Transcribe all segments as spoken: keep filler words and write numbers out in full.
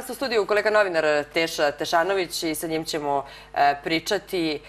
danas u studiju kolega novinar Teša Tešanović i sa njim ćemo pričati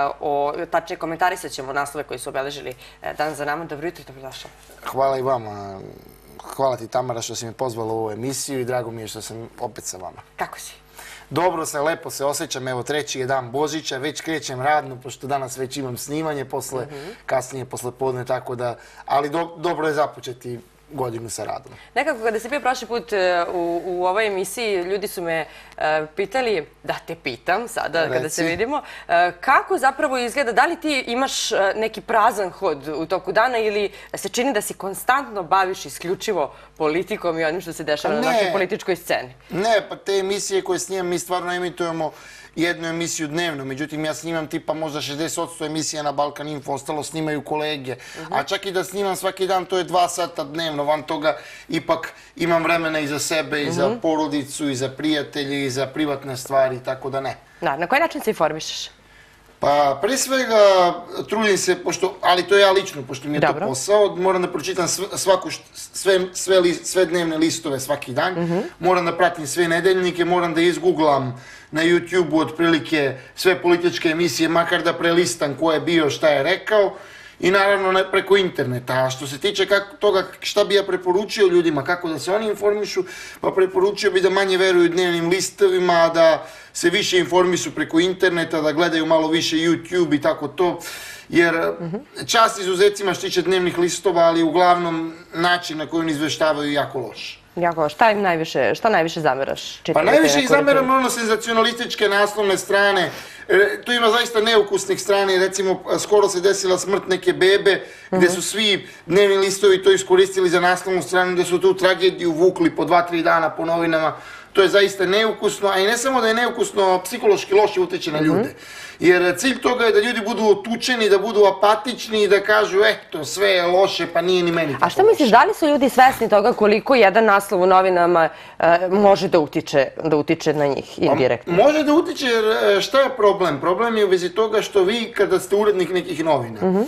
o, tačnije komentarisat ćemo naslove koji su obeležili dan za nama. Dobro jutro, dobrodošao. Hvala i vama. Hvala ti, Tamara, što si me pozvala u ovu emisiju i drago mi je što sam opet sa vama. Kako si? Dobro se, lepo se osjećam. Evo, treći je dan Božića, već krećem radno, pošto danas već imam snimanje, posle, kasnije, posle podne, tako da... Ali do, dobro je započeti godinu sa radom. Nekako kada si bio prošli put u, u ovoj emisiji, ljudi su me uh, pitali, da te pitam sada Reci. Kada se vidimo, uh, kako zapravo izgleda, da li ti imaš uh, neki prazan hod u toku dana ili se čini da si konstantno baviš isključivo politikom i onim što se dešava ne, na našoj političkoj sceni? Ne, pa te emisije koje snimam, mi stvarno emitujemo jednu emisiju dnevno, međutim ja snimam tipa možda šezdeset posto emisija na Balkan Info, ostalo snimaju kolege, a čak i da snimam svaki dan, to je dva sata dnevno, van toga ipak imam vremena i za sebe, i za porodicu, i za prijatelje, i za privatne stvari, tako da ne. Da, na koji način se informišeš? Pa, pre svega, trudim se, pošto, ali to je ja lično, pošto mi je to posao, moram da pročitam svaku, sve, sve, sve dnevne listove svaki dan, moram da pratim sve nedeljnike, moram da izgooglam na YouTube-u otprilike sve političke emisije, makar da prelistam ko je bio, šta je rekao, i naravno preko interneta. A što se tiče toga šta bi ja preporučio ljudima, kako da se oni informišu, pa preporučio bi da manje veruju dnevnim listovima, da se više informišu preko interneta, da gledaju malo više YouTube i tako to, jer čast izuzecima što tiče dnevnih listova, ali uglavnom način na koji oni izveštavaju je jako loš. Jako, šta im najviše, šta najviše zameraš? Pa najviše ih zameram ono senzacionalističke naslovne strane. Tu ima zaista neukusnih strane. Recimo, skoro se desila smrt neke bebe, gde su svi dnevni listovi to iskoristili za naslovnu stranu, gde su tu tragediju vukli po dva, tri dana po novinama. To je zaista neukusno, a i ne samo da je neukusno, psihološki loše utiče na ljude. Jer cilj toga je da ljudi budu otučeni, da budu apatični i da kažu, eto, sve je loše, pa nije ni meni tako loše. A šta misliš, da li su ljudi svesni toga koliko jedan naslov u novinama može da utiče, da utiče na njih indirektno? Može da utiče, jer šta je problem? Problem je u vezi toga što vi, kada ste urednik nekih novina,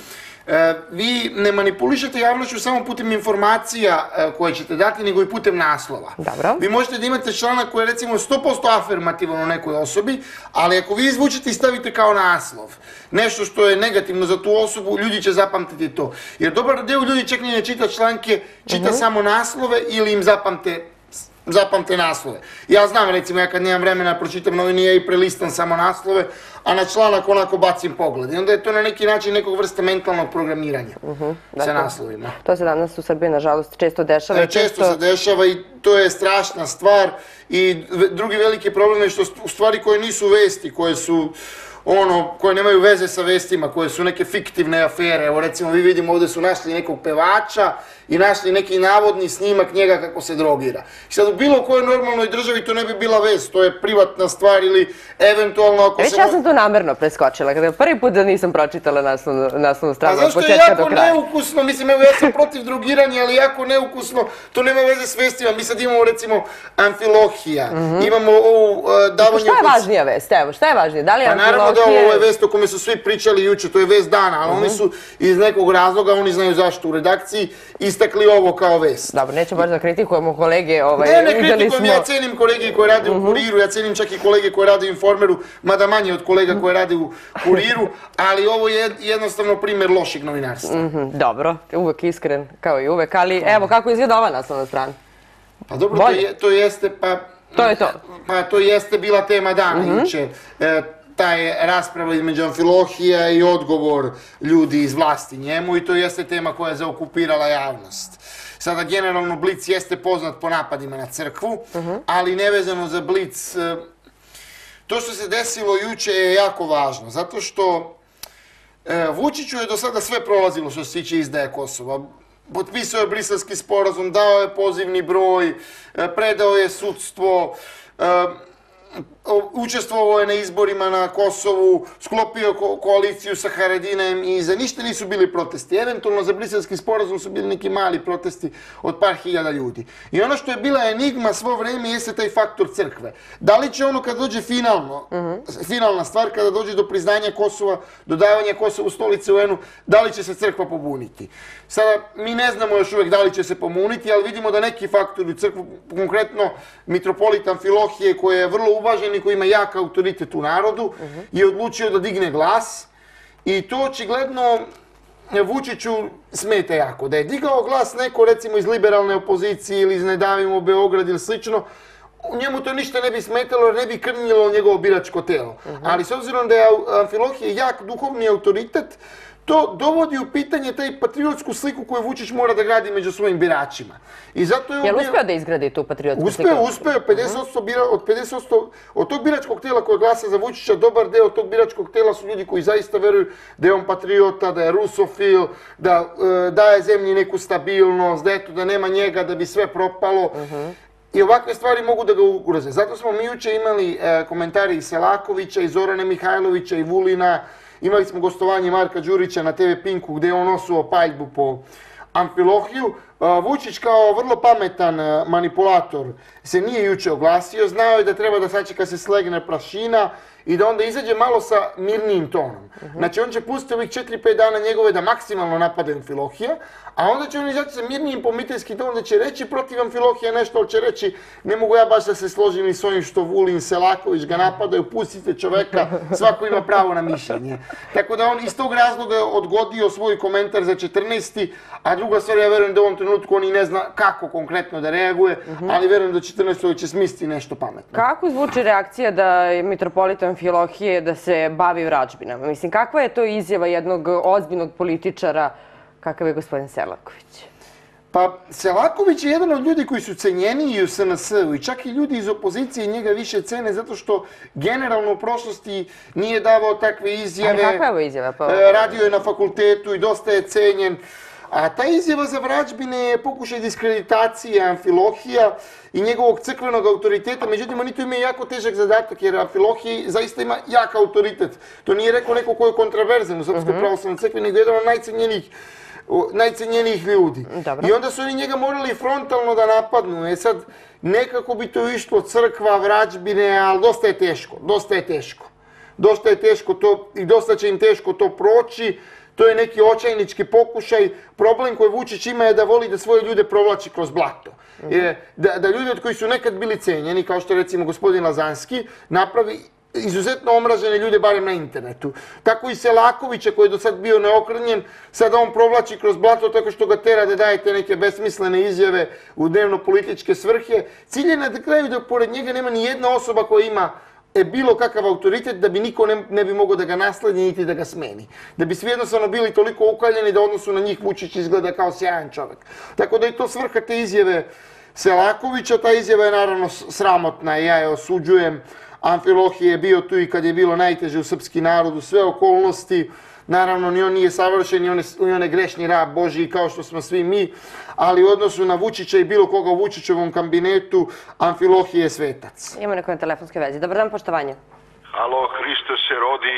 vi ne manipulišete javnošću samo putem informacija koje ćete dati, nego i putem naslova. Vi možete da imate članak koji je recimo sto posto afirmativan o nekoj osobi, ali ako vi izvučete i stavite kao naslov nešto što je negativno za tu osobu, ljudi će zapamtiti to. Jer dobar deo ljudi čak ne čita članke, čita samo naslove ili im zapamte zapamte naslove. Ja znam, recimo, ja kad nemam vremena pročitam novine, ja i prelistam samo naslove, a na članak onako bacim pogled. I onda je to na neki način nekog vrsta mentalnog programiranja sa naslovima. To se danas u Srbiji, nažalost, često dešava. Često se dešava i to je strašna stvar. I drugi veliki problem je što u stvari koje nisu vesti, koje su ono, koje nemaju veze sa vestima, koje su neke fiktivne afere. Evo, recimo, vi vidimo ovde su našli nekog pevača i našli neki navodni snimak njega kako se drogira. I sad u bilo kojoj normalnoj državi to ne bi bila vest, to je privatna stvar ili eventualno ako se... Već ja sam to namerno preskočila, kada prvi put da nisam pročitala naslovnu stranu od početka do kraja. A zašto je jako neukusno, mislim, evo ja sam protiv drogiranja, ali jako neukusno, to nema veze s vestima. Mi sad imamo, recimo, Amfilohija, imamo ovu davanje... Šta je važnija vest? Evo, šta je važnije? Da li je Amfilohija... Da, ovo je vest o kome su svi pričali juče, to je vest dana, ali oni su iz nekog razloga, oni znaju zašto u redakciji, istakli ovo kao vest. Dobro, neću baš da kritikujemo kolege. Ne, ne kritikujem, ja cenim kolege koje rade u Kuriru, ja cenim čak i kolege koje rade u Informeru, mada manje od kolega koje rade u Kuriru, ali ovo je jednostavno primjer lošeg novinarstva. Dobro, uvek iskren, kao i uvek, ali evo kako izgleda ova naslovna strana? Pa dobro, to jeste, pa... To je to. Pa to jeste bila tema dana juče. Ta je rasprava između Amfilohija i odgovor ljudi iz vlasti njemu i to jeste tema koja je zaokupirala javnost. Sada, generalno, Blic jeste poznat po napadima na crkvu, ali nevezano za Blic, to što se desilo juče je jako važno, zato što Vučiću je do sada sve prolazilo što se tiče izdaje Kosova. Potpisao je Briselski sporazum, dao je pozivni broj, predao je sudstvo. učestvovao je na izborima na Kosovu, sklopio ko koaliciju sa Haradinajem i za ništa nisu bili protesti. Eventualno za briselski sporazum su bili neki mali protesti od par hiljada ljudi. I ono što je bila enigma svo vreme jeste taj faktor crkve. Da li će ono kad dođe finalno, mm-hmm. finalna stvar, kada dođe do priznanja Kosova, do davanja Kosova u stolice U N-u, da li će se crkva pobuniti? Sada, mi ne znamo još uvijek da li će se pobuniti, ali vidimo da neki faktori u crkvu, konkretno mitropolit Amfilohije, koji je vrlo uvažen i koji ima jak autoritet u narodu, uh-huh. je odlučio da digne glas i to očigledno Vučiću smeta jako. Da je digao glas neko recimo iz liberalne opozicije ili iz Ne davimo Beograd ili slično, njemu to ništa ne bi smetalo jer ne bi krnjilo njegovo biračko telo. Uh-huh. Ali s obzirom da je Amfilohije jak duhovni autoritet, to dovodi u pitanje taj patriotsku sliku koju Vučić mora da gradi među svojim biračima. I zato je Jel uspeo da izgradi tu patriotsku uspeo, sliku? Uspeo, pedeset posto bira, od pedeset posto od tog biračkog tela koje glasa za Vučića, dobar deo tog biračkog tela su ljudi koji zaista veruju da je on patriota, da je rusofil, da e, daje zemlji neku stabilnost, da, eto, da nema njega, da bi sve propalo. Uh-huh. I ovakve stvari mogu da ga ugroze. Zato smo mi juče imali e, komentari i Selakovića, i Zorane Mihajlovića, i Vulina. Imali smo gostovanje Marka Đurića na te ve Pinku gdje je on osuo paljbu po Amfilohiju. Vučić kao vrlo pametan manipulator se nije juče oglasio, znao je da treba da sačeka se slegne prašina i da onda izađe malo sa mirnijim tonom. Uh-huh. Znači on će pustiti ovih četiri pet dana njegove da maksimalno napade Amfilohija, a onda će on izaći sa mirnijim pomiteljski ton da će reći protiv Amfilohija nešto, ali će reći ne mogu ja baš da se složim i s ovim što Vulin, Selaković ga napadaju, pustite čoveka, svako ima pravo na mišljenje. Tako da on iz tog razloga odgodio svoj komentar za četrnaesti a druga stvar, ja verujem da u ovom trenutku on i ne zna kako konkretno da reaguje, uh-huh. ali verujem da četrnaestog će smisliti nešto pametno. Kako zvuči reakcija da je mitropolit Amfilohije da se bavi vražbinama? Mislim, kakva je to izjava jednog ozbiljnog političara kakav je gospodin Selaković? Pa, Selaković je jedan od ljudi koji su cenjeniji u S N S-u i čak i ljudi iz opozicije njega više cene zato što generalno u prošlosti nije davao takve izjave. Ali kakva je ovo izjava? Pa... Radio je na fakultetu i dosta je cenjen. A ta izjava za vražbine je pokušaj diskreditacije Amfilohija i njegovog crkvenog autoriteta. Međutim, oni tu imaju jako težak zadatak jer Amfilohij zaista ima jak autoritet. To nije rekao neko ko je kontraverzan u Srpskoj pravoslavnoj crkvi, nego jedan od najcenjenijih najcenjenijih ljudi. Dobro. I onda su oni njega morali frontalno da napadnu. E sad, nekako bi to išlo crkva, vražbine, ali dosta je teško. Dosta je teško. Dosta je teško to i dosta će im teško to proći. To je neki očajnički pokušaj. Problem koji Vučić ima je da voli da svoje ljude provlači kroz blato. Je, da, da ljudi od koji su nekad bili cenjeni, kao što recimo gospodin Lazanski, napravi izuzetno omražene ljude, barem na internetu. Tako i Selakovića, koji je do sad bio neokrnjen, sada on provlači kroz blato tako što ga tera da dajete neke besmislene izjave u dnevno-političke svrhe. Cilj je na kraju da pored njega nema ni jedna osoba koja ima e, bilo kakav autoritet da bi niko ne, ne bi mogao da ga nasledi niti da ga smeni. Da bi svi jednostavno bili toliko ukaljeni da odnosu na njih Vučić izgleda kao sjajan čovjek. Tako da je to svrha te izjave Selakovića. Ta izjava je naravno sramotna i ja je osuđujem. Amfilohije je bio tu i kad je bilo najteže u srpski narod, u sve okolnosti. Naravno, ni on nije savršen, ni on je, ni on je grešni rab Božji kao što smo svi mi, ali u odnosu na Vučića i bilo koga u Vučićevom kabinetu, Amfilohije je svetac. Imamo neko na telefonskoj vezi. Dobar dan, poštovanje. Halo, Hristos se rodi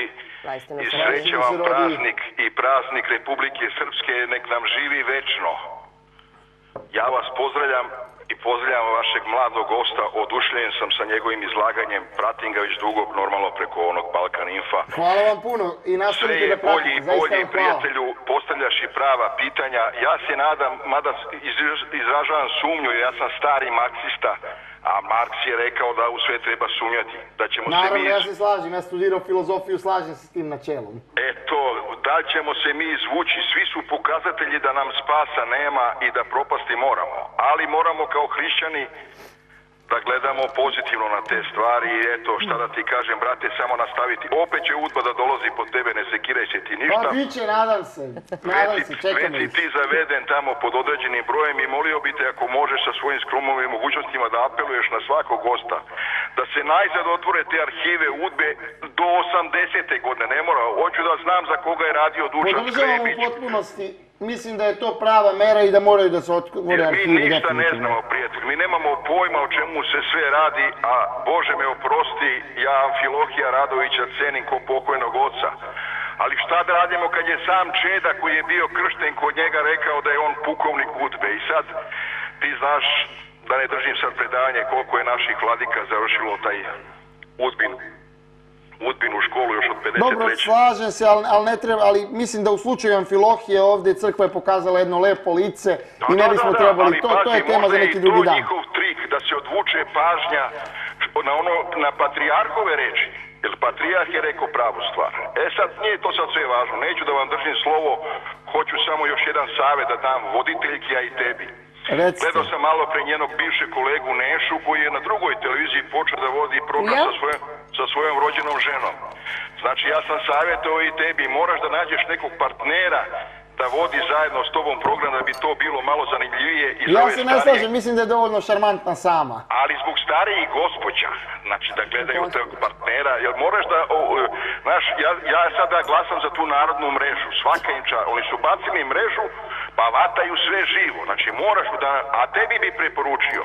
i sreće vam praznik i praznik Republike Srpske, nek nam živi večno. Ja vas pozdravljam i pozdravljam vašeg mladog gosta, oduševljen sam sa njegovim izlaganjem, pratim ga već dugo, normalno preko onog Balkan Infa. Hvala vam puno i nastavite da pratite, zaista vam hvala. Sve je bolji i prijatelju, postavljaš i prava pitanja. Ja se nadam, mada izražavam sumnju, ja sam stari marksista, a Marks je rekao da u sve treba sumnjati, da ćemo Naravno, se mi... ja se slažem, ja studirao filozofiju, slažem se s tim načelom. Eto, da ćemo se mi izvući, svi su pokazatelji da nam spasa nema i da propasti moramo, ali moramo kao hrišćani da gledamo pozitivno na te stvari i eto, šta da ti kažem, brate, samo nastaviti. Opet će udba da dolazi pod tebe, ne sekiraj se ti ništa. Pa biće, nadam se, nadam se, čekam već si ti zaveden tamo pod određenim brojem i molio bi te ako možeš sa svojim skromom i mogućnostima da apeluješ na svakog gosta, da se najzad otvore te arhive udbe do osamdesete godine. Ne mora, hoću da znam za koga je radio Dušan Škrebić. Podržavam u potpunosti. Mislim da je to prava mera i da moraju da se otvore arhive. Mi ništa ne znamo, prijatelj. Mi nemamo pojma o čemu se sve radi, a Bože me oprosti, ja Amfilohija Radovića cenim ko pokojnog oca. Ali šta da radimo kad je sam Čeda koji je bio kršten kod njega rekao da je on pukovnik udbe. I sad ti znaš, da ne držim sad predavanje koliko je naših vladika završilo taj udbin. Udbinu školu još od pedeset treće. Dobro, slažem se, ali, ali ne treba, ali mislim da u slučaju Amfilohije ovdje crkva je pokazala jedno lepo lice da, i ne bismo da, da, trebali, ali, to, pazi, to je tema za neki drugi dan. Možda je to njihov trik da se odvuče pažnja na, ono, na patrijarhove reči, jer patrijarh je rekao pravu stvar. E sad, nije to sad sve važno, neću da vam držim slovo, hoću samo još jedan savjet da dam voditeljki, a i tebi. Recite. Gledao sam malo pre njenog bivšeg kolegu Nešu koji je na drugoj televiziji počeo da vodi program ja? sa, svojom, sa svojom rođenom ženom. Znači ja sam savjetovao i tebi, moraš da nađeš nekog partnera da vodi zajedno s tobom program da bi to bilo malo zanimljivije. I ja se ne slažem, mislim da je dovoljno šarmantna sama. Ali zbog starijih gospođa, znači da gledaju tog partnera, jer moraš da, o, o, znaš, ja, ja sada glasam za tu narodnu mrežu, svaka im ča, oni su bacili mrežu, pa vataju sve živo, znači moraš da, a tebi bi preporučio,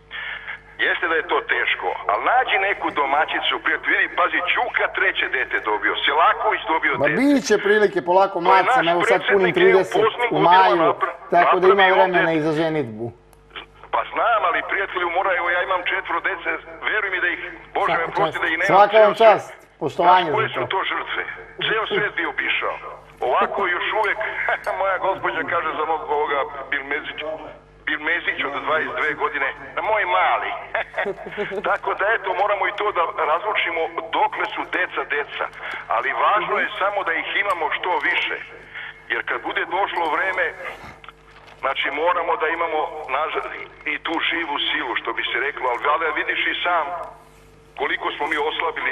jeste da je to teško, ali nađi neku domaćicu, prijatelj, vidi, pazi, Ćuka treće dete dobio, Selaković dobio Ma dete. bit će prilike polako, mlad sam, evo sad punim trideset u maju, tako da ima vremena i za ženitbu. Pa znam, ali prijatelju mora, evo ja imam četvro dece, veruj mi da ih, Bože me prosti da ih nemam. Svaka vam čast, poštovanje za to. Koje su to žrtve? Ceo svet bi obišao. Ovako još uvek, moja gospođa kaže za mog ovoga Bilmezić, Bilmezić od dvadeset dve godine, moj mali. Tako da eto, moramo i to da razlučimo dokle su deca deca. Ali važno je samo da ih imamo što više. Jer kad bude došlo vreme, znači moramo da imamo i tu živu silu, što bi se reklo, ali valjda vidiš i sam koliko smo mi oslabili.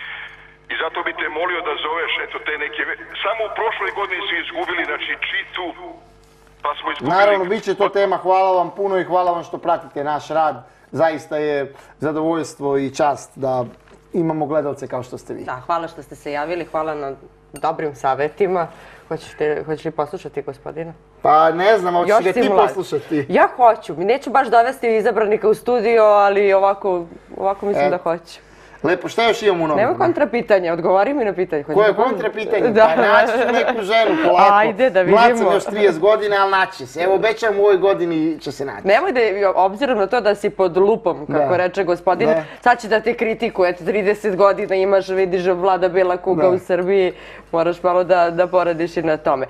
I zato bi te molio da zoveš, eto, te neke... Samo u prošloj godini su izgubili, znači, Čitu, pa smo izgubili... Naravno, bit će to tema. Hvala vam puno i hvala vam što pratite naš rad. Zaista je zadovoljstvo i čast da imamo gledalce kao što ste vi. Da, hvala što ste se javili, hvala na dobrim savjetima. Hoćeš li poslušati, gospodina? Pa ne znam, hoćeš li ga ti poslušati? Ja hoću. Neću baš dovesti izabranika u studio, ali ovako mislim da hoću. Lepo, šta još imamo u novom? Nema kontrapitanja, odgovori mi na pitanje. Koje kontrapitanje? Pa naći ću neku ženu polako. Ajde, da vidimo. Mlad sam još trideset godina, ali naći će se. Evo, obećam u ovoj godini će se naći. Nemoj da, obzirom na to da si pod lupom, kako reče gospodin, sad će da te kritikuje. trideset godina imaš, vidiš Vlada Bela kuga u Srbiji, moraš malo da poradiš i na tome.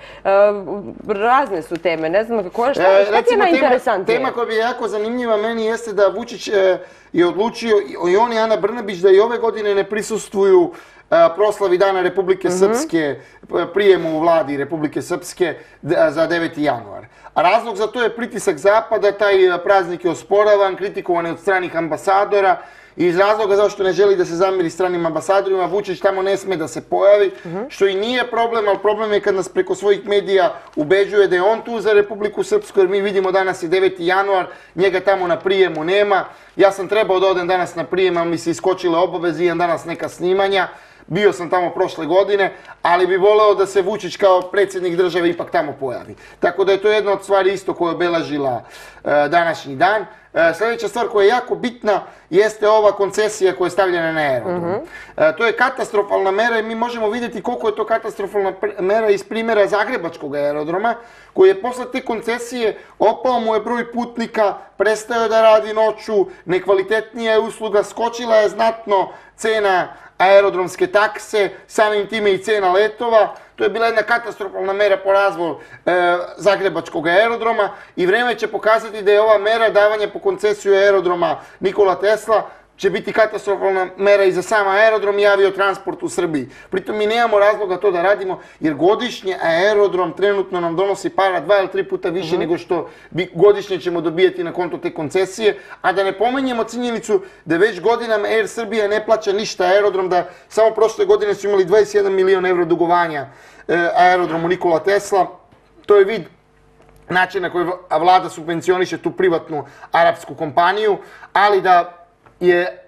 Razne su teme, ne znam kako, šta ti je najinteresantnije? Tema koja bi je jako zanimljiva meni jeste da Vučić je odlučio, i on i Ana Brnabić, da i ove godine ne prisustvuju proslavi Dana Republike Srpske, prijemu u vladi Republike Srpske za deveti januar. A razlog za to je pritisak Zapada, taj praznik je osporavan, kritikovan je od stranih ambasadora, i iz razloga zašto ne želi da se zamiri stranim ambasadorima, Vučić tamo ne sme da se pojavi, što i nije problem, ali problem je kad nas preko svojih medija ubeđuje da je on tu za Republiku Srpsku, jer mi vidimo danas je deveti januar, njega tamo na prijemu nema. Ja sam trebao da odem danas na prijem, ali mi se iskočile obaveze, imam danas neka snimanja. Bio sam tamo prošle godine, ali bi voleo da se Vučić kao predsjednik države ipak tamo pojavi. Tako da je to jedna od stvari isto koja je obeležila današnji dan. Sljedeća stvar koja je jako bitna jeste ova koncesija koja je stavljena na aerodrom. To je katastrofalna mera i mi možemo vidjeti koliko je to katastrofalna mera iz primjera Zagrebačkog aerodroma, koji je posle te koncesije opao mu je broj putnika, prestao je da radi noću, nekvalitetnija je usluga, skočila je znatno cena aerodromske takse, samim time i cena letova. To je bila jedna katastrofalna mera po razvoju Zagrebačkog aerodroma i vreme će pokazati da je ova mera davanja po koncesiju aerodroma Nikola Tesla će biti katastrofalna mera i za sam aerodrom i aviotransport u Srbiji. Pritom mi nemamo razloga to da radimo, jer godišnje aerodrom trenutno nam donosi para dva ili tri puta više nego što godišnje ćemo dobijati na konto te koncesije, a da ne pomenjemo činjenicu da već godinama Air Srbija ne plaća ništa aerodrom, da samo prošle godine su imali dvadeset jedan milion evra dugovanja aerodromu Nikola Tesla. To je vid načina na koji vlada subvencioniše tu privatnu arapsku kompaniju, ali da je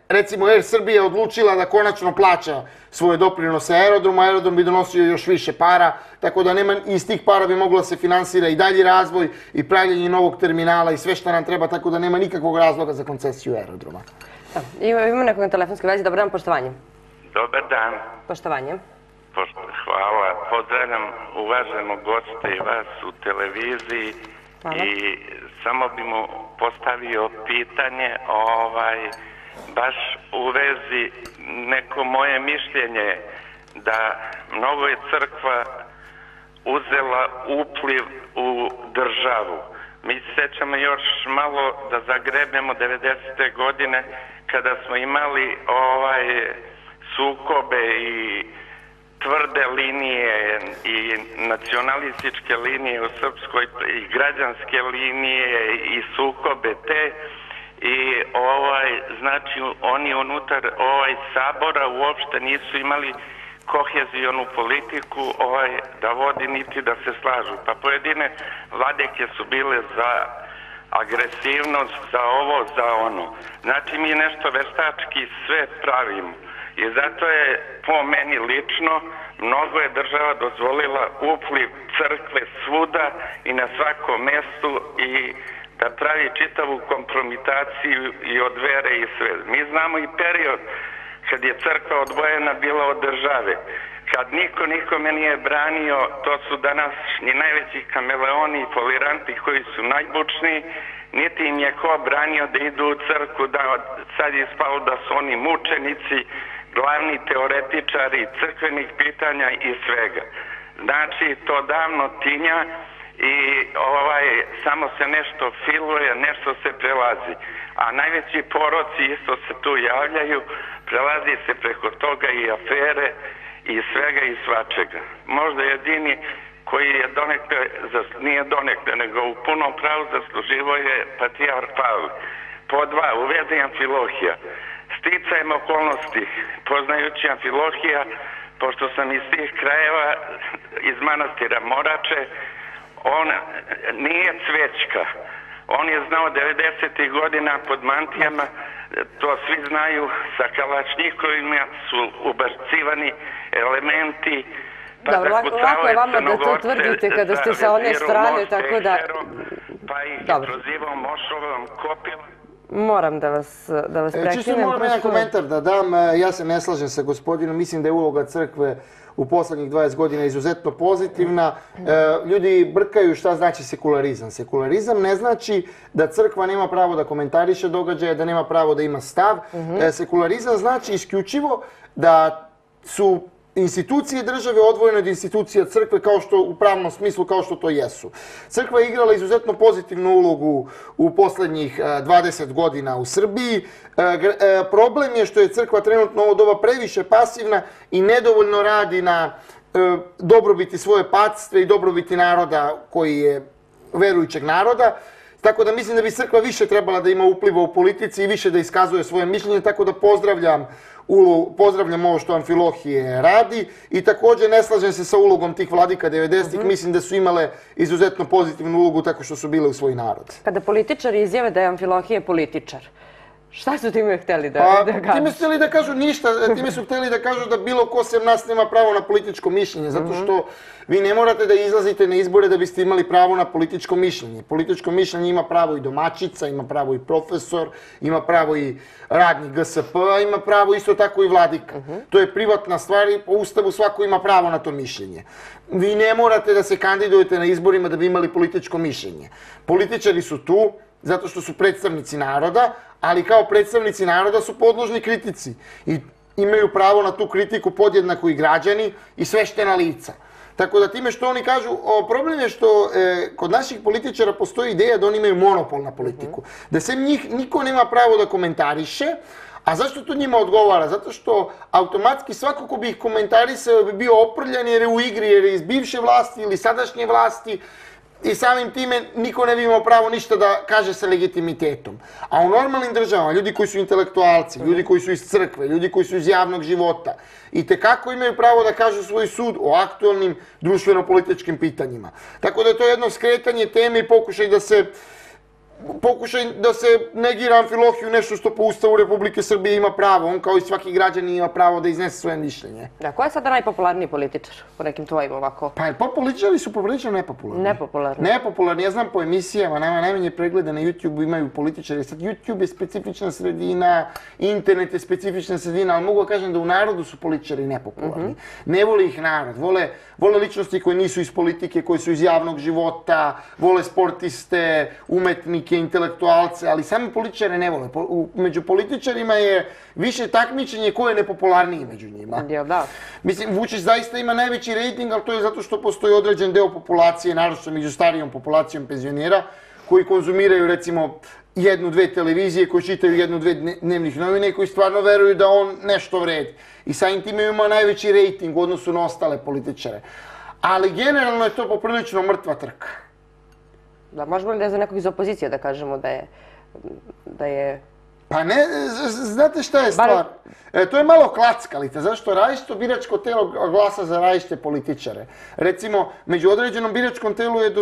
recimo Air Srbija odlučila da konačno plaća svoje doprinose aerodromu, aerodrom bi donosio još više para, tako da nema, iz tih para bi moglo da se finansira i dalji razvoj i pravljenje novog terminala i sve što nam treba, tako da nema nikakvog razloga za koncesiju aerodroma. Imamo nekog na telefonskoj vezi. Dobar dan, poštovanje. Dobar dan. Poštovanje. Hvala. Pozdravljam uvaženog gosta i vas u televiziji. I samo bi mu postavio pitanje, baš u vezi neko moje mišljenje da mnogo je crkva uzela upliv u državu. Mi se sjećamo još malo da zagrebnemo devedesete godine kada smo imali sukobe i tvrde linije i nacionalističke linije u Srpskoj i građanske linije i sukobe te i znači oni unutar sabora uopšte nisu imali kohezijonu politiku da vodi niti da se slažu. Pa pojedine vladike su bile za agresivnost, za ovo, za ono. Znači mi nešto veštački sve pravimo. I zato je po meni lično mnogo je država dozvolila upliv crkve svuda i na svakom mestu i da pravi čitavu kompromitaciju i od vere i sve. Mi znamo i period kad je crkva odvojena bila od države. Kad niko nikome nije branio, to su današnji najveći kameleoni i foliranti koji su najbučniji, niti im je ko branio da idu u crkvu, da sad je ispalo da su oni mučenici, glavni teoretičari crkvenih pitanja i svega. Znači, to davno tinja i samo se nešto filuje, nešto se prelazi. A najveći poroci isto se tu javljaju, prelazi se preko toga i afere i svega i svačega. Možda jedini koji je donekle, nije donekle, nego u punom pravu zasluživo je patrijarh Pavle. Po dva, u vezi Amfilohija. Sticajem okolnosti, poznajući Amfilohija, pošto sam iz tih krajeva, iz manastira Morače, on nije cvećka. On je znao devedesetih godina pod mantijama, to svi znaju, sa kalašnjikovima su ubacivani elementi. Dobro, lako je vama da to tvrdite kada ste sa one strane, tako da... Pa ih je prozivao Mošovom kopijom. Moram da vas prekinem. Čisto moram jedan komentar da dam. Ja se ne slažem sa gospodinom. Mislim da je uloga crkve u poslednjih dvadeset godina izuzetno pozitivna. Ljudi brkaju šta znači sekularizam. Sekularizam ne znači da crkva nema pravo da komentariše događaje, da nema pravo da ima stav. Sekularizam znači isključivo da su institucije države odvojene od institucija crkve kao što u pravnom smislu kao što to jesu. Crkva je igrala izuzetno pozitivnu ulogu u poslednjih dvadeset godina u Srbiji. Problem je što je crkva trenutno ovo doba previše pasivna i nedovoljno radi na dobrobiti svoje pactve i dobrobiti naroda koji je verujućeg naroda. Tako da mislim da bi crkva više trebala da ima upliva u politici i više da iskazuje svoje mišljenje, tako da pozdravljam Pozdravljam ovo što Amfilohije radi i također ne slažem se sa ulogom tih vladika devedesetih. Mislim da su imale izuzetno pozitivnu ulogu tako što su bile u svoj narod. Kada političari izjave da je Amfilohije političar, šta su time hteli da kažu? Pa, time su hteli da kažu ništa. Time su hteli da kažu da bilo ko sem nas nema pravo na političko mišljenje. Zato što vi ne morate da izlazite na izbore da biste imali pravo na političko mišljenje. Političko mišljenje ima pravo i domaćica, ima pravo i profesor, ima pravo i radnik G S P, a ima pravo isto tako i vladika. To je privatna stvar i po Ustavu svako ima pravo na to mišljenje. Vi ne morate da se kandidujete na izborima da bi imali političko mišljenje. Političari su tu zato što su predstavnici naroda, ali kao predstavnici naroda su podložni kritici i imaju pravo na tu kritiku podjednako i građani i sveštena lica. Tako da time što oni kažu, problem je što kod naših političara postoji ideja da oni imaju monopol na politiku. Da sem njih niko nema pravo da komentariše, a zašto to njima odgovara? Zato što automatski svako ko bi ih komentarisao bi bio oprljan jer je u igri, jer je iz bivše vlasti ili sadašnje vlasti, i samim time niko ne bi imao pravo ništa da kaže sa legitimitetom. A u normalnim državama, ljudi koji su intelektualci, ljudi koji su iz crkve, ljudi koji su iz javnog života, i tekako imaju pravo da kažu svoj sud o aktualnim društveno-političkim pitanjima. Tako da je to jedno skretanje teme i pokušaj da se pokušaj da se negira Amfilohiju nešto što po Ustavu Republike Srbije ima pravo. On kao i svaki građanin ima pravo da iznese svoje mišljenje. Da, ko je sada najpopularniji političar po nekim tvojim ovako? Pa političari su poprilično nepopularni. Nepopularni? Nepopularni, ja znam po emisijama, nama najmanje pregleda na YouTube imaju političari. Sad YouTube je specifična sredina, internet je specifična sredina, ali mogu da kažem da u narodu su političari nepopularni. Ne vole ih narod, vole ličnosti koje nisu iz politike, koje su iz javnog života, vole sportiste, umetnike, intelektualce, ali sami političare ne vole. Među političarima je više takmičenje ko je nepopularniji među njima. Jel da? Mislim, Vučić zaista ima najveći rejting, ali to je zato što postoji određen deo populacije, naročito među starijom populacijom penzionera, koji konzumiraju, recimo, jednu, dve televizije, koji čitaju jednu, dve dnevnih novine i koji stvarno veruju da on nešto vredi. I samim time ima najveći rejting u odnosu na ostale političare. Ali generalno je to poprilično mrtva trka. Da, možemo li da je za nekog iz opozicije da kažemo da je... Pa ne, znate šta je stvar? To je malo klackalite, zašto različito biračko telo glasa za različite političare. Recimo, među određenom biračkom telu je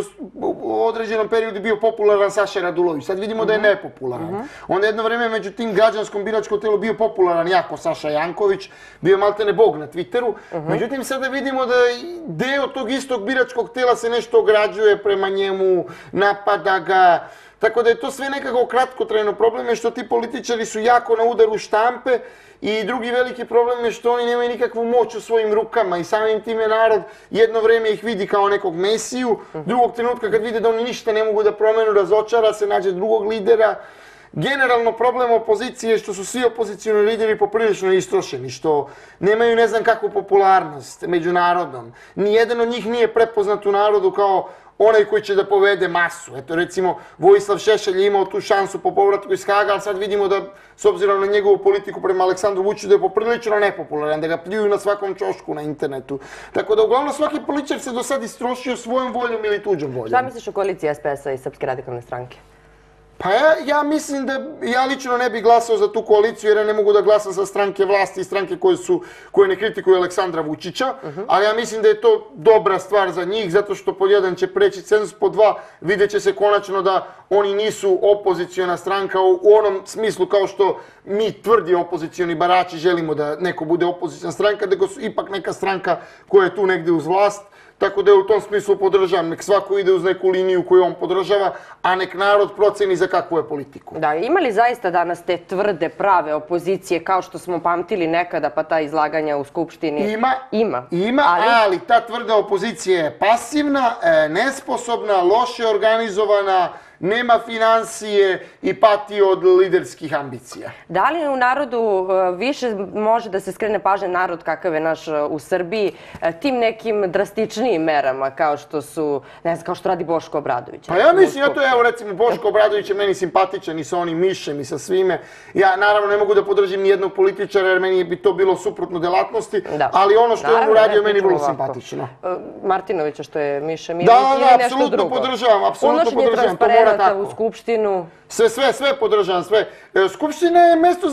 u određenom periodu bio popularan Saša Radulović, sad vidimo da je nepopularan. Onda jedno vreme među tim građanskom biračkom telu bio popularan jako Saša Janković, bio je maltene bog na Twitteru, međutim sada vidimo da deo tog istog biračkog tela se nešto ograđuje prema njemu, napada ga. Tako da je to sve nekako kratkotrajno. Problem je što ti političari su jako na udaru štampe i drugi veliki problem je što oni nemaju nikakvu moć u svojim rukama i samim time narod jedno vreme ih vidi kao nekog mesiju, drugog trenutka kad vide da oni ništa ne mogu da promenu, razočara se, nađe drugog lidera. Generalno problem opozicije je što su svi opozicijoni lideri poprilično istrošeni, što nemaju ne znam kakvu popularnost među narodom. Nijedan od njih nije prepoznat u narodu kao onaj koji će da povede masu. Eto, recimo, Vojislav Šešelj je imao tu šansu po povratku iz Haga, ali sad vidimo da, s obzirom na njegovu politiku prema Aleksandru Vučiću, da je poprilično nepopularan, da ga pljuju na svakom ćošku na internetu. Tako da, uglavnom, svaki političar se do sad istrošio svojom voljom ili tuđom voljom. Šta misliš o koaliciji S P S-a i Srpske radikalne stranke? Pa ja mislim da ja lično ne bih glasao za tu koaliciju jer ja ne mogu da glasam za stranke vlasti i stranke koje ne kritikuju Aleksandra Vučića, ali ja mislim da je to dobra stvar za njih zato što pod jedan će preći cenzus, pod dva vidjet će se konačno da oni nisu opozicijona stranka u onom smislu kao što mi tvrdi opozicijoni barači želimo da neko bude opozicijona stranka, nego su ipak neka stranka koja je tu negde uz vlast. Tako da je u tom smislu podržavam. Nek svako ide uz neku liniju koju on podržava, a nek narod proceni za kakvu je politiku. Da, ima li zaista danas te tvrde, prave opozicije kao što smo pamtili nekada pa ta izlaganja u Skupštini? Ima. Ima. Ima, ali ta tvrda opozicija je pasivna, nesposobna, loše organizovana, nema financije i pati od liderskih ambicija. Da li u narodu više može da se skrene pažnja narod kakav je naš u Srbiji tim nekim drastičnijim merama kao što su, ne znam, kao što radi Boško Obradović? Pa ja mislim, ja to evo recimo Boško Obradović je meni simpatičan i sa onim mišem i sa svime. Ja naravno ne mogu da podržim ni jednog političara jer meni bi to bilo suprotno delatnosti, ali ono što je on uradio meni vrlo simpatično. Martinovića što je mišem ili nešto drugo? Da, apsolutno podržavam, apsolutno podržavam, to mora tako. U Skupštinu? Sve, sve, sve podržavam, sve. Skupština je mesto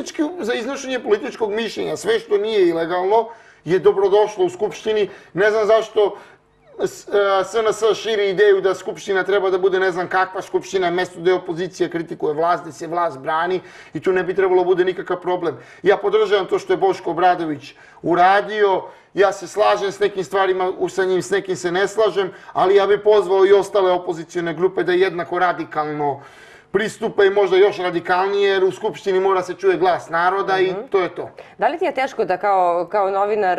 za iznošenje političkog mišljenja. Sve što nije ilegalno je dobrodošlo u Skupštini. Ne znam zašto S N S širi ideju da Skupština treba da bude ne znam kakva. Skupština je mesto gde opozicija kritikuje vlast, gde se vlast brani i tu ne bi trebalo bude nikakav problem. Ja podržavam to što je Boško Obradović uradio. Ja se slažem s nekim stvarima, sa njim s nekim se ne slažem, ali ja bih pozvao i ostale opozicijone grupe da jednako radikalno pristupe i možda još radikalnije, jer u Skupštini mora se čuje glas naroda i to je to. Da li ti je teško da kao novinar,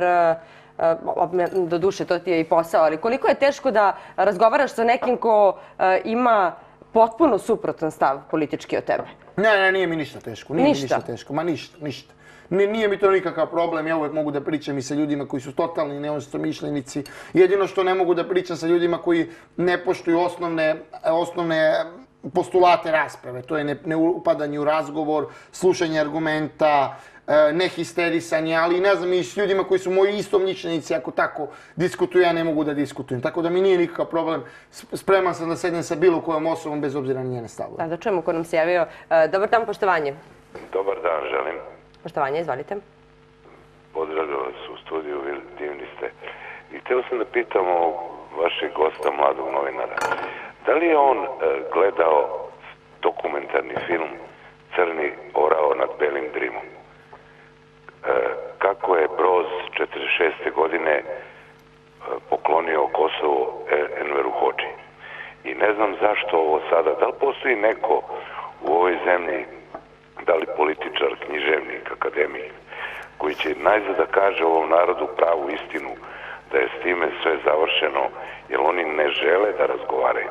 do duše to ti je i posao, ali koliko je teško da razgovaraš sa nekim ko ima potpuno suprotan stav politički od tebe? Ne, ne, nije mi ništa teško. Nije mi ništa teško, ma ništa, ništa. Nije mi to nikakav problem, ja uvek mogu da pričam i sa ljudima koji su totalni neostomišljenici. Jedino što ne mogu da pričam sa ljudima koji ne poštuju osnovne postulate rasprave. To je ne upadanje u razgovor, slušanje argumenta, ne histerisanje, ali ne znam, i s ljudima koji su moji istomišljenici, ako tako diskutuju, ja ne mogu da diskutujem. Tako da mi nije nikakav problem. Spreman sam da sedem sa bilo kojom osobom, bez obzira na njene stavove. Da, da čujemo ko nam se javio. Dobar dan, poštovanje. Dobar dan, želim. Poštovanje, izvalite. Pozdravljam vas u studiju, divni ste. I htio sam da pitamo vašeg gosta, mladog novinara, da li je on gledao dokumentarni film Crni orao nad belim drimom. Kako je Broz četrdeset šeste godine poklonio Kosovo Enveru Hodži. I ne znam zašto ovo sada, da li postoji neko u ovoj zemlji, da li političar, književnik, akademik, koji će najzad da kaže ovom narodu pravu istinu, da je s time sve završeno, jer oni ne žele da razgovaraju.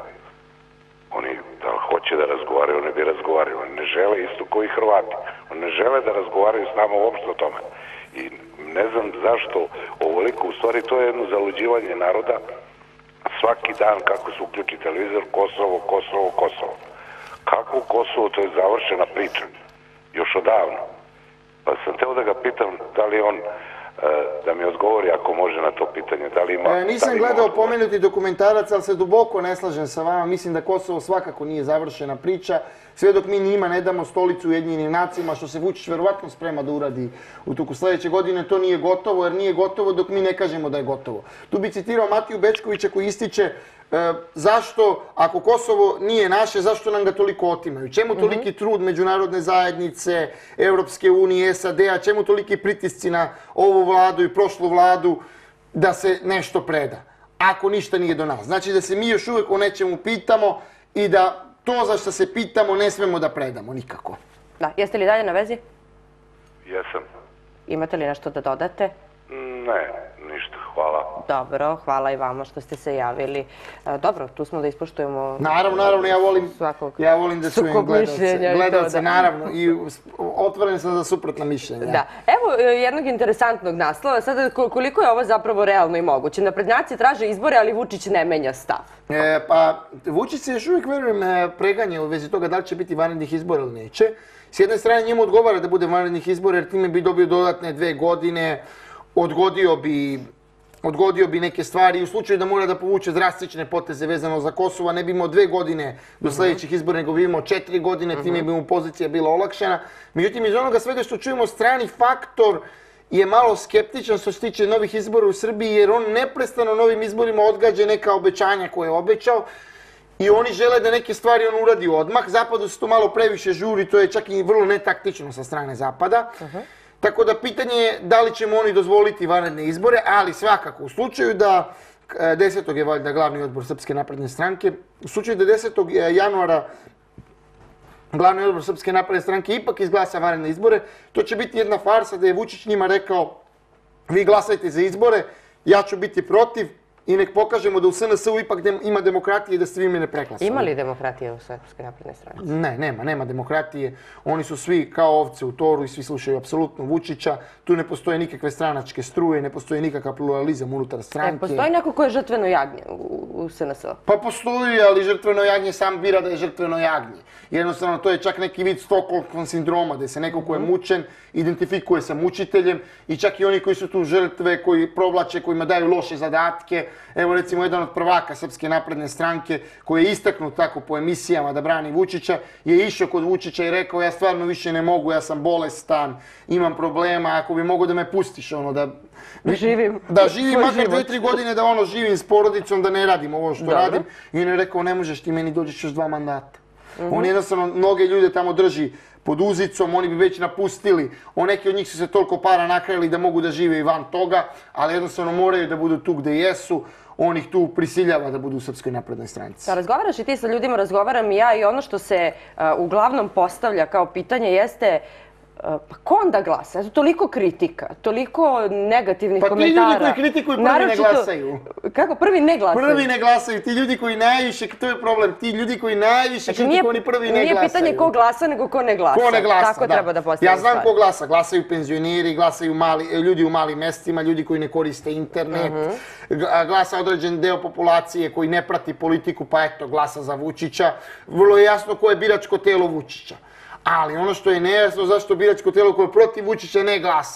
Oni da hoće da razgovaraju, oni bi razgovaraju. Oni ne žele isto kao i Hrvati. Oni ne žele da razgovaraju s nama uopšte o tome. I ne znam zašto ovoliko, u stvari to je jedno zaluđivanje naroda. Svaki dan kako se uključi televizor, Kosovo, Kosovo, Kosovo. Kako Kosovo, to je završena priča. Još odavno. Pa sam teo da ga pitam da li on, da mi odgovori ako može na to pitanje. Da li ima, e, nisam da li ima gledao odgovor. Pomenuti dokumentarac, ali se duboko ne slažem sa vama. Mislim da Kosovo svakako nije završena priča. Sve dok mi njima ne damo stolicu u Ujedinjenim nacijama, što se Vučić verovatno sprema da uradi u toku sledeće godine, to nije gotovo, jer nije gotovo dok mi ne kažemo da je gotovo. Tu bi citirao Matiju Bećkovića koji ističe e, zašto, ako Kosovo nije naše, zašto nam ga toliko otimaju? Čemu toliki trud međunarodne zajednice, Evropske unije, S A D-a, čemu toliki pritisci na ovu vladu i prošlu vladu da se nešto preda, ako ništa nije do nas? Znači da se mi još uvek o nečemu pitamo i da to za što se pitamo ne smemo da predamo nikako. Da, jeste li dalje na vezi? Jesam. Imate li nešto da dodate? Ne, ništa, hvala. Dobro, hvala i vama što ste se javili. Dobro, tu smo da ispoštujemo... Naravno, naravno, ja volim, svakog ja volim da čujem sukob mišljenja gledalce. i to, Gledalce, da. naravno, i otvoren sam za suprotna mišljenja. Da. Evo jednog interesantnog naslova. Sada koliko je ovo zapravo realno i moguće? Naprednjaci traže izbore, ali Vučić ne menja stav. E, pa, Vučić se još uvijek, verujem, preganja u vezi toga da li će biti vanrednih izbora ili neće. S jedne strane njemu odgovara da bude vanrednih izbora, jer time bi dobio dodatne dve godine, odgodio bi, odgodio bi neke stvari i u slučaju da mora da povuče drastične poteze vezano za Kosovo, ne bi imao dve godine do sledećih izbora, nego bi imao četiri godine, time bi mu pozicija bila olakšana. Međutim, iz onoga svega što čujemo, strani faktor je malo skeptičan što se tiče novih izbora u Srbiji, jer on neprestano novim izborima odgađa neka obećanja koje je obećao i oni žele da neke stvari on uradi odmah. Zapadu se to malo previše žuri, to je čak i vrlo netaktično sa strane Zapada. Tako da pitanje je da li ćemo oni dozvoliti vanredne izbore, ali svakako u slučaju da desetog je valjda glavni odbor Srpske napredne stranke, u slučaju da desetog januara glavni odbor Srpske napredne stranke ipak izglasa vanredne izbore, to će biti jedna farsa da je Vučić njima rekao vi glasajte za izbore, ja ću biti protiv i nek pokažemo da u S N S-u ipak ima demokratije i da ste vi mene preklasali. Ima li demokratije u Srpskoj naprednoj stranci? Ne, nema, nema demokratije. Oni su svi kao ovce u toru i svi slušaju apsolutno Vučića. Tu ne postoje nikakve stranačke struje, ne postoji nikakav pluralizam unutar stranke. E, postoji neko ko je žrtveno jagnje u S N S-u? Pa postoji, ali žrtveno jagnje sam bira da je žrtveno jagnje. Jednostavno, to je čak neki vid Stokholmskog sindroma, gde se neko ko je mučen identifikuje sa mučiteljem i čak i oni koji su tu žrtve, koji provlače, kojima daju loše zadatke. Evo recimo jedan od prvaka Srpske napredne stranke koji je istaknut tako po emisijama da brani Vučića, je išao kod Vučića i rekao ja stvarno više ne mogu, ja sam bolestan, imam problema, ako bi mogo da me pustiš ono da... Da živim. Da živim makar dve, tri godine da ono živim s porodicom, da ne radim ovo što radim. I on je rekao ne možeš ti meni dođeš još dva mandata. On jednostavno mnoge ljude tamo drži pod uzicom, oni bi već napustili. O neki od njih su se toliko para nakrali da mogu da žive i van toga, ali jednostavno moraju da budu tu gde jesu. On ih tu prisiljava da budu u Srpskoj naprednoj stranci. Da, razgovaraš i ti sa ljudima, razgovaram i ja i ono što se uglavnom postavlja kao pitanje jeste pa ko onda glasa? Eto, toliko kritika, toliko negativnih komentara. Pa ti ljudi koji kritikuju prvi ne glasaju. Kako? Prvi ne glasaju? Prvi ne glasaju. Ti ljudi koji najviše, to je problem, ti ljudi koji najviše kritikuju, oni prvi ne glasaju. Nije pitanje ko glasa, nego ko ne glasa. Ko ne glasa, da. Tako treba da postavimo stvari. Ja znam ko glasa. Glasaju penzioneri, glasaju ljudi u malim mestima, ljudi koji ne koriste internet. Glasa određen deo populacije koji ne prati politiku, pa eto, glasa za Vučića. Vrlo je jasno ko je biračko telo Vučića. Ali ono što je nejasno zašto biračko telo koje protiv Vučića ne glasa.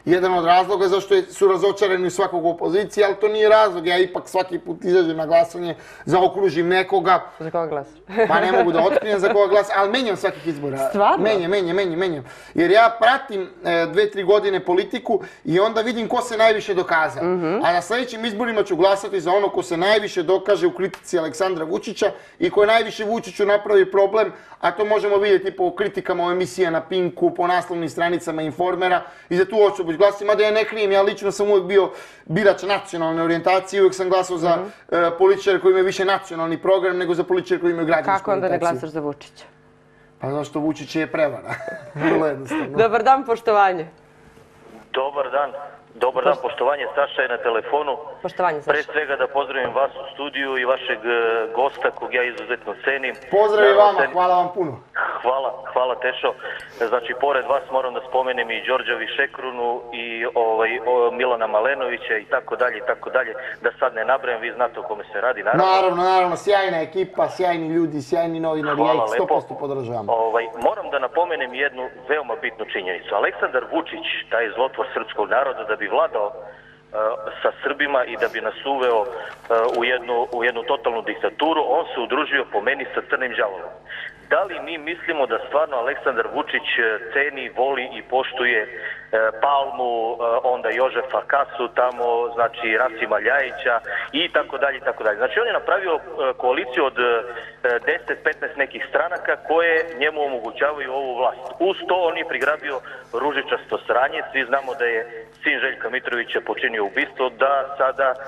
jedan od razloga zašto su razočarani u svakog opozicije, ali to nije razlog. Ja ipak svaki put izađem na glasanje, zaokružim nekoga. Za koga glasaš? Pa ne mogu da otkrijem za koga glasam, ali menjam svakih izbora. Stvarno? Menjam, menjam, menjam, menjam. Jer ja pratim dve, tri godine politiku i onda vidim ko se najviše dokazao. A na sljedećim izborima ću glasati za ono ko se najviše dokaže u kritici Aleksandra Vučića i ko je najviše Vučiću napravi problem, a to možemo vidjeti po kritikama o emisija na Pinku, po naslovnim stranicama Informera i za tu osobu glasim, mada ja ne krijem, ja lično sam uvijek bio birač nacionalne orijentacije, uvijek sam glasao za političare koji imaju više nacionalni program nego za političare koji imaju građansku Kako onda ne orijentaciju. glasaš za Vučića? Pa zašto Vučić je prevara. Vrlo jednostavno. Dobar dan, poštovanje. Dobar dan. Dobar dan, poštovanje, Saša je na telefonu. Poštovanje, Saša. Pre svega da pozdravim vas u studiju i vašeg gosta kog ja izuzetno cenim. Pozdrav i vama, hvala vam puno. Hvala, hvala Tešo. Znači, pored vas moram da spomenem i Đorđa Višekrunu i ovaj, Milana Malenovića i tako dalje i tako dalje. Da sad ne nabrajam, vi znate o kome se radi, naravno. Naravno, naravno, sjajna ekipa, sjajni ljudi, sjajni novinari, ja ih sto posto podržavam. Ovaj, moram da napomenem jednu veoma bitnu činjenicu. Aleksandar Vučić, taj zlotvor srpskog naroda, da bi vladao sa Srbima i da bi nas uveo u jednu, u jednu totalnu diktaturu, on se udružio po meni sa crnim đavolom. Da li mi mislimo da stvarno Aleksandar Vučić ceni, voli i poštuje Palmu, onda Jožefa Kasu tamo, znači Rasima Ljajića i tako dalje i tako dalje. Znači on je napravio koaliciju od deset petnaest nekih stranaka koje njemu omogućavaju ovu vlast. Uz to on je prigrabio ružičasto sranje, svi znamo da je sin Željka Mitrovića počinio ubistvo, da sada e,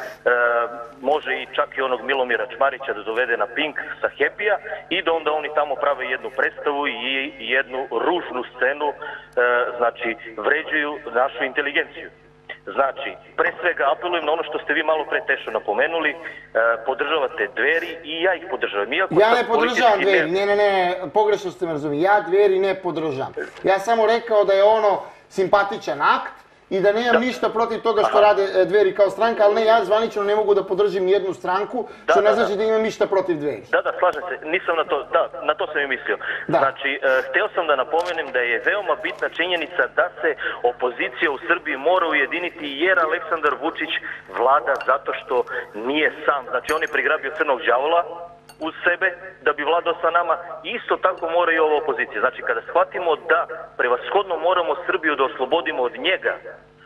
može i čak i onog Milomira Čmarića da dovede na Pink sa Happy-a i da onda oni tamo prave jednu predstavu i jednu ružnu scenu, e, znači vređuju našu inteligenciju. Znači, pre svega apelujem na ono što ste vi malo pre Tešo napomenuli, e, podržavate Dveri i ja ih podržavam. Iako ja ne podržavam Dveri, ne, ne, ne, pogrešno ste me razumeli, ja Dveri ne podržavam. Ja sam rekao da je ono simpatičan akt, i da nemam ništa protiv toga što rade Dveri kao stranka, ali ne, ja zvanično ne mogu da podržim nijednu stranku, što ne znači da imam ništa protiv Dveri. Da, da, slažem se, nisam na to, da, na to sam i mislio. Znači, hteo sam da napomenem da je veoma bitna činjenica da se opozicija u Srbiji mora ujediniti jer Aleksandar Vučić vlada zato što nije sam. Znači, on je prigrabio crnog đavola uz sebe da bi vladao sa nama, isto tako mora i ova opozicija. Znači, kada shvatimo da prevashodno moramo Srbiju da oslobodimo od njega,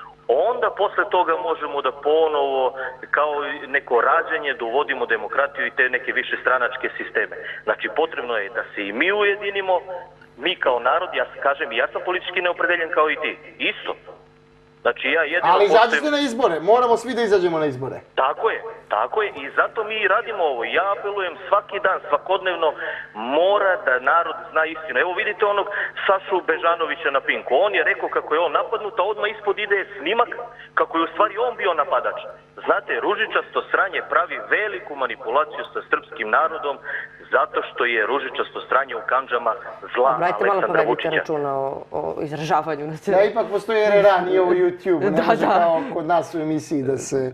onda posle toga možemo da ponovo, kao neko rađanje, da uvodimo demokratiju i te neke više stranačke sisteme. Znači, potrebno je da se i mi ujedinimo, mi kao narod, ja kažem, ja sam politički neopredeljen kao i ti. Isto. Znači, ja jedino ali izađite na izbore, moramo svi da izađemo na izbore. Tako je, tako je i zato mi radimo ovo. Ja apelujem svaki dan, svakodnevno, mora da narod zna istinu. Evo vidite onog Sašu Bežanovića na Pinku. On je rekao kako je on napadnut, a odmah ispod ide snimak kako je u stvari on bio napadač. Znate, ružičasto sranje pravi veliku manipulaciju sa srpskim narodom zato što je ružičasto sranje u kandžama zla Aleksandra Vučića. Malo povedite računa o izražavanju na cijelu. Da, ipak postoji R R A, nije ovo YouTube, ne može kao kod nas u emisiji da se...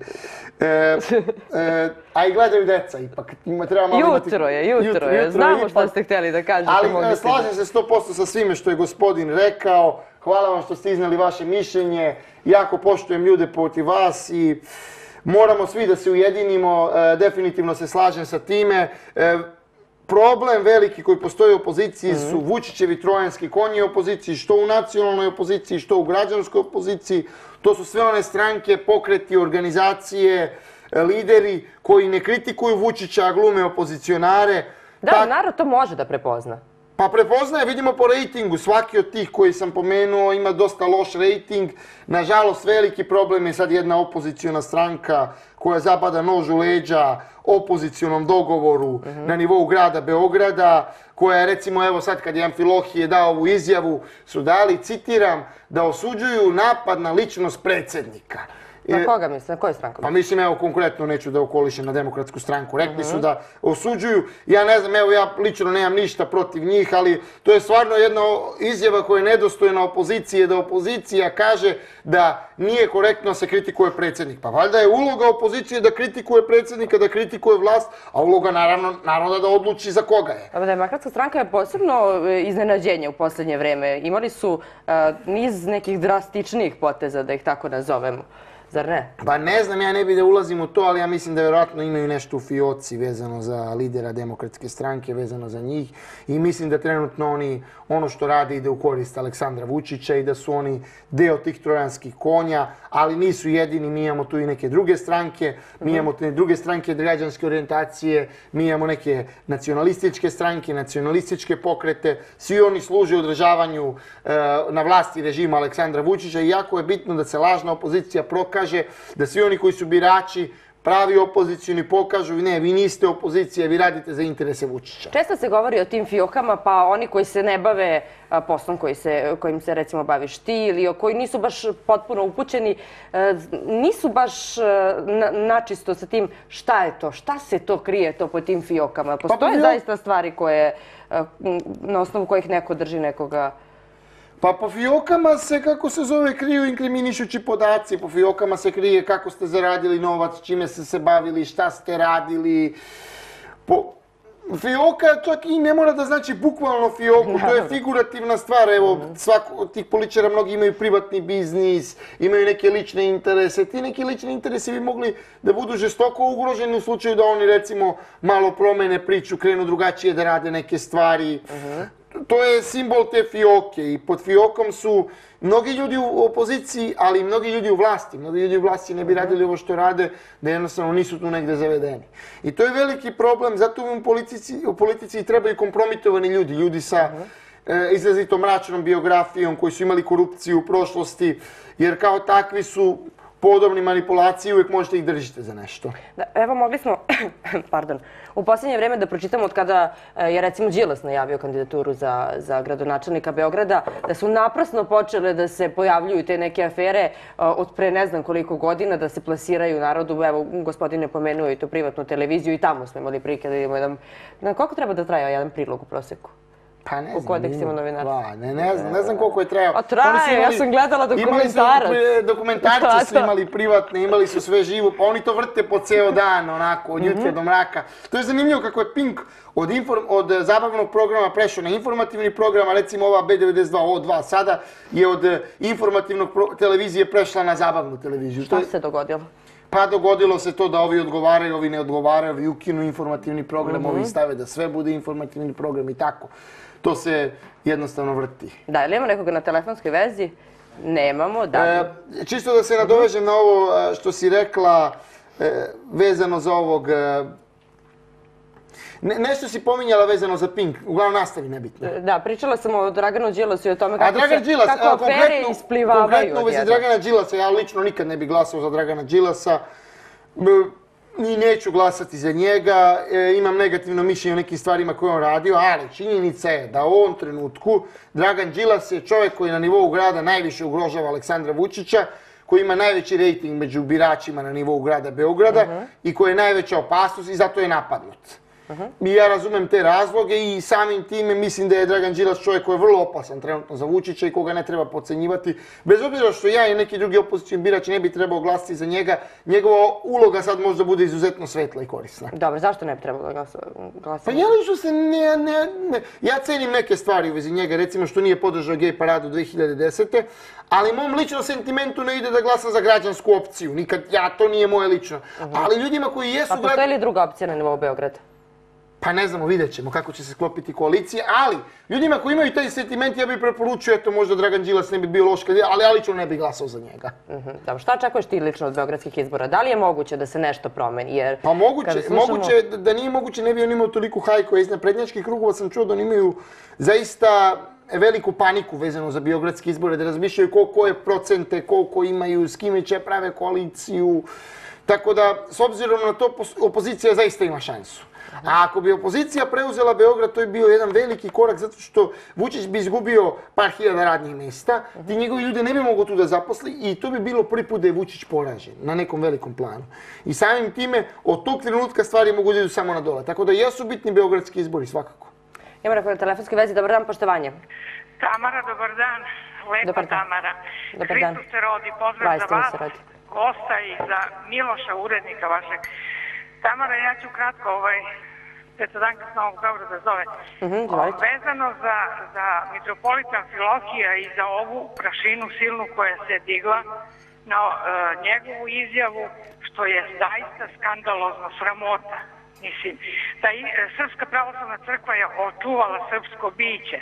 A i gledaju deca ipak. Jutro je, jutro je. Znamo što ste htjeli da kažete. Ali slažem se sto posto sa svime što je gospodin rekao. Hvala vam što ste iznali vaše mišljenje. Jako poštujem ljude protiv vas i moramo svi da se ujedinimo. Definitivno se slažem sa time. Problem veliki koji postoji u opoziciji su Vučićevi trojanski konji u opoziciji, što u nacionalnoj opoziciji, što u građanskoj opoziciji. To su sve one stranke, pokreti, organizacije, lideri koji ne kritikuju Vučića, a glume opozicionare. Da, narod to može da prepozna. Pa prepoznaje, vidimo po rejtingu. Svaki od tih koji sam pomenuo ima dosta loš rejting. Nažalost, veliki problem je sad jedna opozicijona stranka koja zabada nož u leđa opozicionom dogovoru na nivou grada Beograda, koja je, recimo, evo sad kad je Amfilohije dao ovu izjavu, su dali, citiram, da osuđuju napad na ličnost predsjednika. Na koga misli? Na koju stranku? Pa mislim, evo, konkretno neću da okolišem na Demokratsku stranku. Rekli su da osuđuju. Ja ne znam, evo, ja lično nemam ništa protiv njih, ali to je stvarno jedna izjava koja je nedostojna opozicije, da opozicija kaže da nije korektno se kritikuje predsjednik. Pa valjda je uloga opozicije da kritikuje predsjednika, da kritikuje vlast, a uloga naravno naroda da odluči za koga je. Demokratska stranka je posebno iznenađenje u posljednje vreme. Imali su niz nekih drastičnijih poteza, da ih tako nazovemo. Zar ne? Pa ne znam, ja ne bih da ulazim u to, ali ja mislim da vjerojatno imaju nešto u fioci vezano za lidera Demokratske stranke, vezano za njih. I mislim da trenutno oni, ono što rade ide u korist Aleksandra Vučića i da su oni deo tih trojanskih konja, ali nisu jedini, mi imamo tu i neke druge stranke, mi imamo te druge stranke građanske orijentacije, mi imamo neke nacionalističke stranke, nacionalističke pokrete, svi oni služe održavanju na vlasti režima Aleksandra Vučića i jako je bitno da se lažna opozicija prokaže, da svi oni koji su birači pravi opozicijni pokažu, ne, vi niste opozicija, vi radite za interese Vučića. Često se govori o tim fiokama, pa oni koji se ne bave poslom kojim se recimo baviš ti ili koji nisu baš potpuno upućeni, nisu baš načisto sa tim šta je to, šta se to krije to po tim fiokama. Postoje zaista stvari koje, na osnovu kojih neko drži nekoga. Pa po fiokama se, kako se zove, kriju inkriminišući podaci. Po fiokama se krije kako ste zaradili novac, čime ste se bavili, šta ste radili. Fioka čak i ne mora da znači bukvalno fioku, to je figurativna stvar. Evo, svako od tih političara mnogi imaju privatni biznis, imaju neke lične interese. Ti neki lični interesi bi mogli da budu žestoko ugroženi u slučaju da oni, recimo, malo promene priču, krenu drugačije da rade neke stvari. To je simbol te fioke i pod fiokom su mnogi ljudi u opoziciji, ali i mnogi ljudi u vlasti. Mnogi ljudi u vlasti ne bi radili ovo što rade, da jednostavno nisu tu negde zavedeni. I to je veliki problem, zato u politici trebaju kompromitovani ljudi, ljudi sa izrazito mračnom biografijom, koji su imali korupciju u prošlosti, jer kao takvi su podobni manipulaciji, uvijek možete ih držite za nešto. Evo, mogli smo, pardon, u posljednje vreme da pročitamo od kada je recimo Đilas najavio kandidaturu za gradonačelnika Beograda, da su naprasno počele da se pojavljuju te neke afere od pre ne znam koliko godina, da se plasiraju narodu. Evo, gospodin je pomenuo i tu privatnu televiziju i tamo smo imali prilike da imamo jedan... Koliko treba da traje jedan prilog u proseku? Pa ne znam. U kodeksima novinarstva. Ne znam koliko je trajao. A traje, ja sam gledala dokumentarac. Dokumentarce su imali privatne, imali su sve živo, pa oni to vrte po ceo dan, onako, od jutra do mraka. To je zanimljivo kako je Pink od zabavnog programa prešao na informativni program, a recimo ova B devedeset dva O dva sada je od informativnog televizije prešla na zabavnu televiziju. Šta se dogodilo? Pa dogodilo se to da ovi odgovaraju, ovi ne odgovaraju, ovi ukinu informativni program, ovi stave da sve bude informativni program i tako. To se jednostavno vrti. Da, ili imamo nekoga na telefonskoj vezi? Nemamo, da. Čisto da se nadovežem na ovo što si rekla vezano za ovog... Nešto si pominjala vezano za Pink, uglavnom nastavi nebitno. Da, pričala sam o Draganu Đilasu i o tome kako afere isplivavaju. Konkretno u vezi Dragana Đilasa, ja lično nikad ne bih glasao za Dragana Đilasa. Ni neću glasati za njega, imam negativno mišljenje o nekim stvarima koje on radio, ali činjenica je da u ovom trenutku Dragan Đilas je čovjek koji na nivou grada najviše ugrožava Aleksandra Vučića, koji ima najveći rejting među biračima na nivou grada Beograda i koji je najveća opasnost i zato je napadnut. I ja razumem te razloge i samim time mislim da je Dragan Đilas čovjek koji je vrlo opasan trenutno za Vučića i koga ne treba podcenjivati. Bez obzira što ja i neki drugi opozicijni birači ne bi trebao glasiti za njega, njegova uloga sad možda bude izuzetno svetla i korisna. Dobro, zašto ne bi trebalo glasiti? Pa ja lično se ne, ne, ne, ja cenim neke stvari u vezi njega, recimo što nije podržao gej paradu dve hiljade desete. Ali mom ličnom sentimentu ne ide da glasam za građansku opciju, nikad, ja, to nije moje lično. Ali ljudima koji jesu... Pa postoji li druga opcija na nivou Beograda? Pa ne znamo, vidjet ćemo kako će se sklopiti koalicije, ali ljudima koji imaju taj sentiment, ja bih preporučio, eto možda Dragan Đilas ne bi bio loš, ali ja lično ne bih glasao za njega. Dobro, šta očekuješ ti lično od beogradskih izbora? Da li je moguće da se nešto promeni? Pa moguće, da nije moguće, ne bi on imao toliko hajko. Iz naprednjačkih krugova sam čuo da oni imaju zaista veliku paniku vezano za beogradske izbore, da razmišljaju koliko je procente, koliko imaju, s kime će prave koaliciju. Tako da, s obzirom na to, opozicija zaista ima šansu. A ako bi opozicija preuzela Beograd, to je bio jedan veliki korak, zato što Vučić bi izgubio par hiljada radnih mjesta, ti njegovi ljudi ne bi mogo tu da zaposli i to bi bilo prvi put da je Vučić poražen na nekom velikom planu. I samim time, od tog trenutka stvari mogu da idu samo na dole. Tako da jesu bitni beogradski izbori, svakako. Imamo na telefonskoj vezi, dobar dan, poštovanje. Tamara, dobar dan. Lepa Tamara. Hristos se rodi, pozdrav za vas, gosta i za Miloša, urednika vašeg. Tamara, ja ću kratko, ovaj, Svetodanka s Novog Beograda zove, vezano za mitropolita Amfilohija i za ovu prašinu silnu koja se digla na njegovu izjavu, što je zaista skandalozno, sramota. Mislim, da Srpska pravoslavna crkva je očuvala srpsko biće.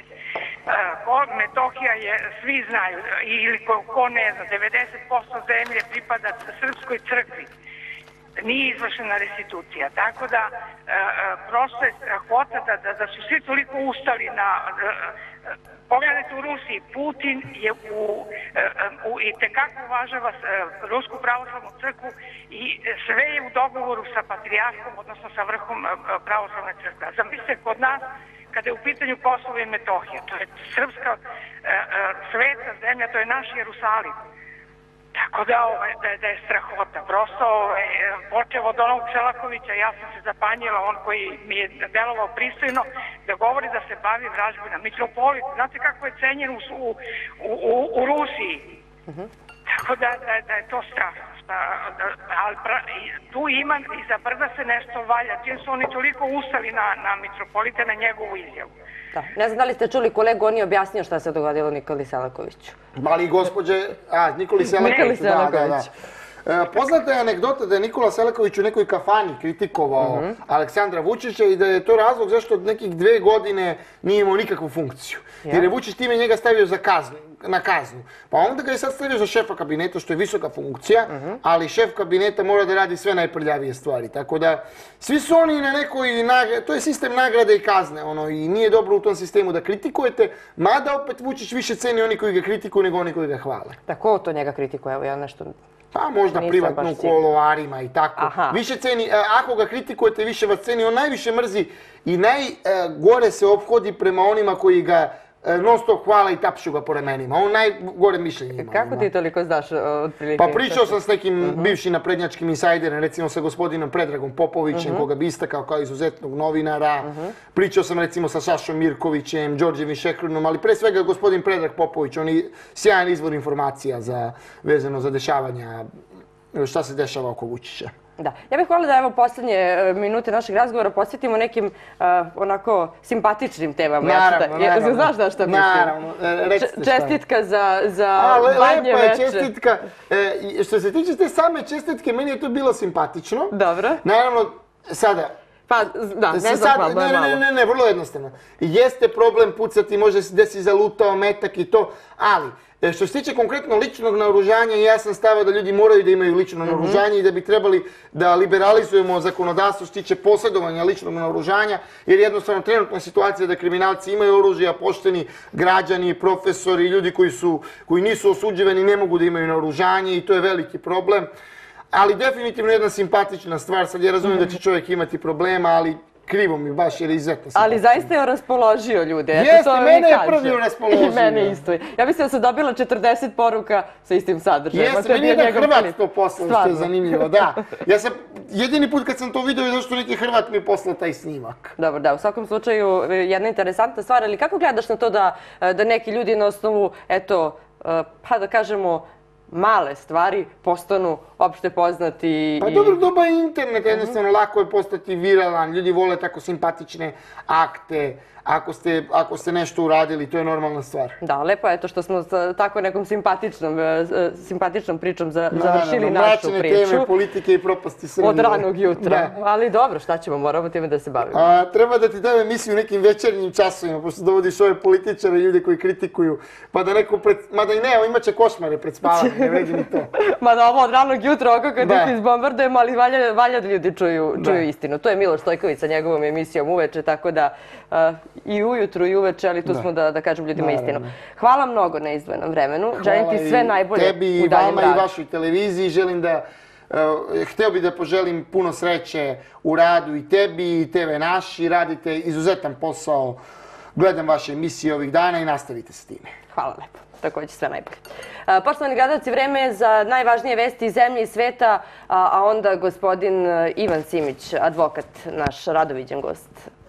Metohija je, svi znaju, ili ko ne zna, devedeset posto zemlje pripada Srpskoj crkvi. Nije izvršena restitucija. Tako da, prosto je strahota da su svi toliko ustali na... Pogledajte u Rusiji, Putin je i tekako uvažava Rusku pravoslavnu crkvu i sve je u dogovoru sa patrijarhom, odnosno sa vrhom pravoslavne crkve. Zamislite, kod nas, kada je u pitanju Kosovo i Metohija, to je srpska sveta zemlja, to je naš Jerusalim. Tako da je strahota. Prosto, počeo od onog Selakovića, ja sam se zapanjila, on koji mi je delovao pristojno, da govori da se bavi vražbina. Mitropolit, znate kako je cenjen u Rusiji? Tako da je to strašno. Ali tu ima, iza brda se nešto valja. Čim su oni toliko ustali na mitropolita, na njegovu izjavu. Ne znam da li ste čuli kolegu, on je objasnio šta se dogodilo Nikoli Selakoviću. Ali gospođe, a, Nikoli Selakoviću, da, da, da. Poznata je anegdota da je Nikola Selaković u nekoj kafani kritikovao Aleksandra Vučića i da je to razlog zašto od nekih dve godine nije imao nikakvu funkciju. Jer je Vučić time njega stavio na kaznu. Pa onda ga je sad stavio za šefa kabineta, što je visoka funkcija, ali šef kabineta mora da radi sve najprljavije stvari. Tako da, svi su oni na nekoj, to je sistem nagrade i kazne, i nije dobro u tom sistemu da kritikujete, mada opet Vučić više ceni oni koji ga kritikuju nego oni koji ga hvale. Da, ko to njega kritikuje? Evo ja nešto... Pa možda privatno u koloarima i tako. Više ceni, ako ga kritikujete, više vas ceni, on najviše mrzi i najgore se ophodi prema onima koji ga non stop hvala i tapšu ga po ramenima. On najgore mišljenje ima. Kako ti toliko znaš otprilike? Pa pričao sam s nekim bivšim naprednjačkim insajderom, recimo sa gospodinom Predragom Popovićem, koga bi istakao kao izuzetnog novinara. Pričao sam recimo sa Sašom Mirkovićem, Đorđevim Šekrunom, ali pre svega gospodin Predrag Popović, on je sjajan izvor informacija vezano za dešavanja, šta se dešava oko Vučića. Da. Ja bih hvala da evo posljednje minute našeg razgovora posvetimo nekim onako simpatičnim temama. Naravno, naravno. Znaš da šta mislim? Naravno, recite šta. Čestitka za badnje veče. Lepa je čestitka. Što se tiče te same čestitke, meni je to bilo simpatično. Dobro. Naravno, sada... Pa, da, ne znam malo, ne, ne, ne, ne, vrlo jednostavno. Jeste problem pucati, može se desi zalutao metak i to, ali... Što se tiče konkretno ličnog naoružanja, ja sam stavio da ljudi moraju da imaju lično naoružanje i da bi trebali da liberalizujemo zakonodavstvo što se tiče posjedovanja ličnog naoružanja, jer jednostavno trenutna situacija da kriminalci imaju oružje, a pošteni građani, profesori, ljudi koji nisu osuđivani ne mogu da imaju naoružanje i to je veliki problem. Ali definitivno jedna simpatična stvar, sad ja razumijem da će čovjek imati problema, ali... Krivo mi baš jer je izuzetno simpatično. Ali zaista je raspoložio ljude. Jeste, mene je prvi raspoložio. I mene isto. Ja mislim da sam dobila četrdeset poruka sa istim sadržajem. Jeste, meni je da Hrvat to poslao, što je zanimljivo, da. Ja sam, jedini put kad sam to vidio je zašto neki Hrvat mi je poslao taj snimak. Dobro, da, u svakom slučaju jedna interesantna stvar, ali kako gledaš na to da neki ljudi na osnovu, eto, pa da kažemo, male stvari postanu opšte poznati. Pa dobro, doba je internet, jednostavno lako je postati viralan, ljudi vole tako simpatične akte, ako ste nešto uradili, to je normalna stvar. Da, lepo je to što smo tako nekom simpatičnom pričom završili našu priču. Mračne teme, politike i propasti Srbije. Od ranog jutra. Ali dobro, šta ćemo, moramo time da se bavimo. Treba da ti dam emisiju u nekim večernjim časovima, pošto dovodiš ove političare i ljude koji kritikuju, pa da neko pred... Mada i ne, imat će košmare pred spavanjem, ne vredi ni to. Mada ovo od ranog jutra, oko kad ih izbombardujemo, ali valja da ljudi čuju istinu. To je Miloš Stojković sa njegovom emisijom uveče, tako da i ujutru i uveče, ali tu smo da kažem ljudima istinu. Hvala mnogo na izdvojenom vremenu. Želim ti sve najbolje u daljem radu. Tebi i vama i vašoj televiziji. Želim da hteo bih da poželim puno sreće u radu i tebi i te ve Naši. Radite izuzetan posao. Gledam vaše emisije ovih dana i nastavite s time. Hvala lepo. Također sve najbolje. Poštovani gledalci, vreme je za najvažnije vesti iz zemlje i sveta, a onda gospodin Ivan Simić, advokat, naš radoviđen gost.